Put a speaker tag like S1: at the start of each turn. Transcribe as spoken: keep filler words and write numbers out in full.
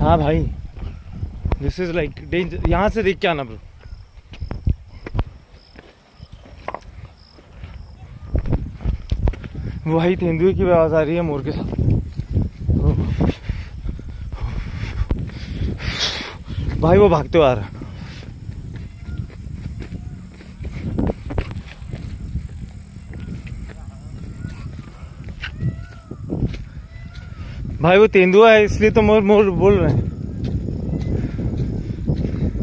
S1: हाँ भाई, this is like danger. यहाँ से देख के आना ब्रो। वही तेंदुए की आवाज आ रही है मोर के साथ। भाई वो भागते हुए आ रहा है। भाई वो तेंदुआ है इसलिए तो मोर मोर बोल रहे हैं।